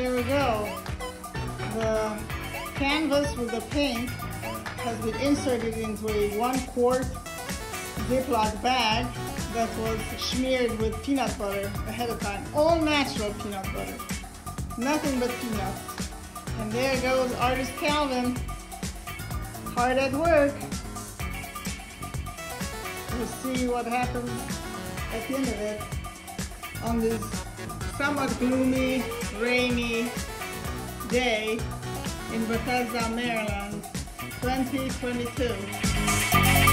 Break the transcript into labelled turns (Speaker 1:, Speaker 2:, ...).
Speaker 1: here we go. The canvas with the paint has been inserted into a 1-quart Ziploc bag that was smeared with peanut butter ahead of time. All natural peanut butter. Nothing but peanuts. And there goes artist Calvin, hard at work. We'll see what happens at the end of it on this somewhat gloomy, rainy day in Bethesda, Maryland, 2022.